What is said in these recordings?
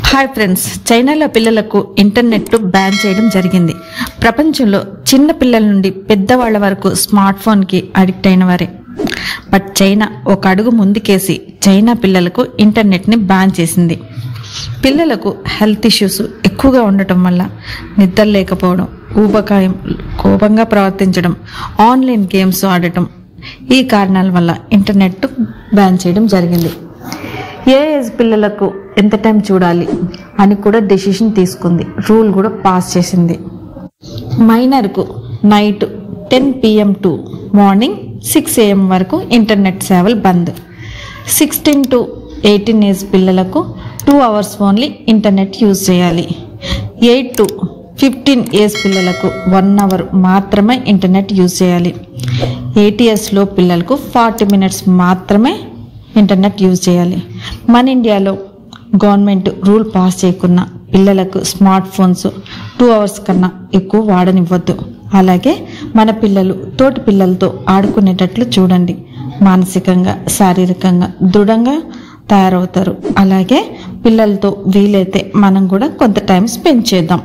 Hi friends, చైనాలో పిల్లలకు internet ban చేయడం జరిగింది. ప్రపంచంలో చిన్న పిల్లల నుండి పెద్దవాళ్ల వరకు స్మార్ట్ ఫోన్ కి అడిక్ట్ అయిన వారే. బట్ చైనా ఒక అడుగు ముందుకేసి చైనా పిల్లలకు ఇంటర్నెట్ ని బ్యాన్ చేసింది. పిల్లలకు హెల్త్ ఇష్యూస్ ఎక్కువగా ఉండటం వల్ల నిద్ర లేకపోవడం, ఊబకాయం, కోపంగా ప్రవర్తించడం, ఆన్లైన్ గేమ్స్ ఆడటం, ఈ కారణాల వల్ల ఇంటర్నెట్ బ్యాన్ చేయడం జరిగింది. ఏ ఏజ్ పిల్లలకు ఎంత టైం చూడాలి అని కూడా డెసిషన్ తీసుకుంది, రూల్ కూడా పాస్ చేసింది. మైనర్కు night 10 PM to morning 6 AM వరకు ఇంటర్నెట్ సేవలు బంద్. 16 to 18 ఏజ్ పిల్లలకు 2 hours ఓన్లీ ఇంటర్నెట్ యూజ్ చేయాలి. 8 to 15 ఏజ్ పిల్లలకు 1 hour మాత్రమే ఇంటర్నెట్ యూజ్ చేయాలి. 8 years లో పిల్లలకు 40 minutes మాత్రమే ఇంటర్నెట్ యూజ్ చేయాలి. మన ఇండియాలో గవర్నమెంట్ రూల్ పాస్ చేయకున్న పిల్లలకు స్మార్ట్ ఫోన్స్ 2 hours కన్నా ఎక్కువ వాడనివ్వద్దు. అలాగే మన పిల్లలు తోటి పిల్లలతో ఆడుకునేటట్లు చూడండి. మానసికంగా, శారీరకంగా దృఢంగా తయారవుతారు. అలాగే పిల్లలతో వీలైతే మనం కూడా కొంత టైం స్పెండ్ చేద్దాం.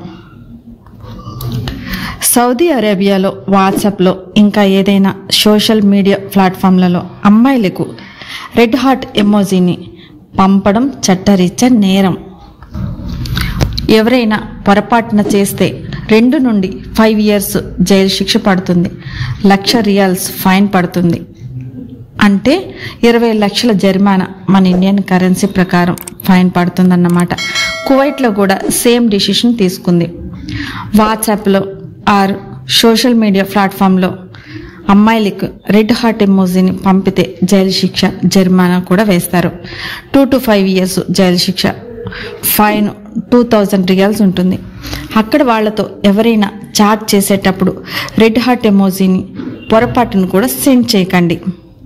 సౌదీ అరేబియాలో వాట్సాప్లో ఇంకా ఏదైనా సోషల్ మీడియా ప్లాట్ఫామ్లలో అమ్మాయిలకు రెడ్ హార్ట్ ఎమోజీని పంపడం చట్టరీత్యా నేరం. ఎవరైనా పొరపాటున చేస్తే 2 నుండి 5 years జైలు శిక్ష పడుతుంది. ₹1,00,000 ఫైన్ పడుతుంది. అంటే 20 లక్షల జరిమానా మన ఇండియన్ కరెన్సీ ప్రకారం ఫైన్ పడుతుందన్నమాట. కువైట్లో కూడా సేమ్ డిసిషన్ తీసుకుంది. వాట్సాప్లో ఆర్ సోషల్ మీడియా ప్లాట్ఫామ్లో అమ్మాయిలకు రెడ్ హార్ట్ ఎమోజీని పంపితే జైలు శిక్ష, జరిమానా కూడా వేస్తారు. 2 to 5 years జైలు శిక్ష, ఫైన్ $2,000 ఉంటుంది. అక్కడ వాళ్లతో ఎవరైనా చాట్ చేసేటప్పుడు రెడ్ హార్ట్ ఎమోజీని పొరపాటును కూడా సెండ్ చేయకండి.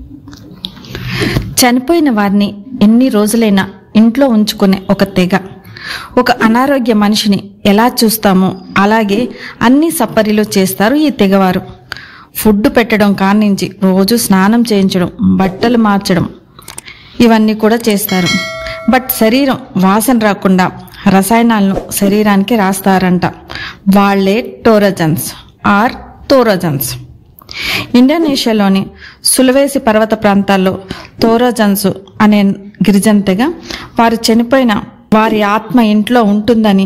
చనిపోయిన వారిని ఎన్ని రోజులైనా ఇంట్లో ఉంచుకునే ఒక తెగ. ఒక అనారోగ్య మనిషిని ఎలా చూస్తామో అలాగే అన్ని సపర్యలు చేస్తారు ఈ తెగవారు. ఫుడ్ పెట్టడం కానించి రోజు స్నానం చేయించడం, బట్టలు మార్చడం, ఇవన్నీ కూడా చేస్తారు. బట్ శరీరం వాసన రాకుండా రసాయనాలను శరీరానికి రాస్తారంట. వాళ్లే టోరజన్స్ ఆర్ తోరజన్స్. ఇండోనేషియాలోని సులవేసి పర్వత ప్రాంతాల్లో తోరజన్స్ అనే గిరిజన తెగ వారు చనిపోయిన వారి ఆత్మ ఇంట్లో ఉంటుందని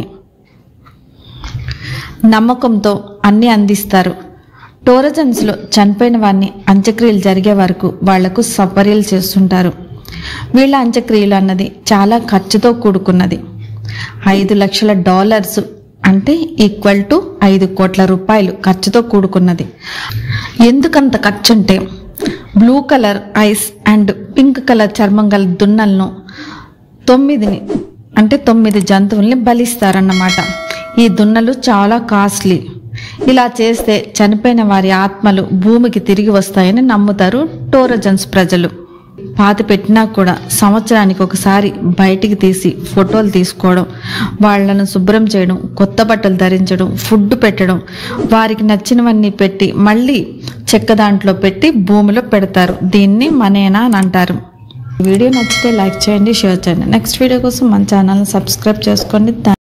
నమ్మకంతో అన్ని అందిస్తారు. టోరజన్స్లో చనిపోయిన వారిని అంత్యక్రియలు జరిగే వరకు వాళ్లకు సపర్యలు చేస్తుంటారు. వీళ్ళ అంత్యక్రియలు అన్నది చాలా ఖర్చుతో కూడుకున్నది. $5 లక్షల అంటే ఈక్వల్ టు 5 కోట్ల రూపాయలు ఖర్చుతో కూడుకున్నది. ఎందుకంత ఖర్చు అంటే blue colour eyes and pink colour చర్మం గల దున్నలను 9 జంతువుల్ని బలిస్తారన్నమాట. ఈ దున్నలు చాలా కాస్ట్లీ. ఇలా చేస్తే చనిపోయిన వారి ఆత్మలు భూమికి తిరిగి వస్తాయని నమ్ముతారు టోరజన్స్ ప్రజలు. పాతి పెట్టినా కూడా సంవత్సరానికి ఒకసారి బయటికి తీసి ఫోటోలు తీసుకోవడం, వాళ్లను శుభ్రం చేయడం, కొత్త బట్టలు ధరించడం, ఫుడ్ పెట్టడం, వారికి నచ్చినవన్నీ పెట్టి మళ్ళీ చెక్క దాంట్లో పెట్టి భూమిలో పెడతారు. దీన్ని మనేనా అని అంటారు. వీడియో నచ్చితే లైక్ చేయండి, షేర్ చేయండి. నెక్స్ట్ వీడియో కోసం మన ఛానల్ని సబ్స్క్రైబ్ చేసుకోండి.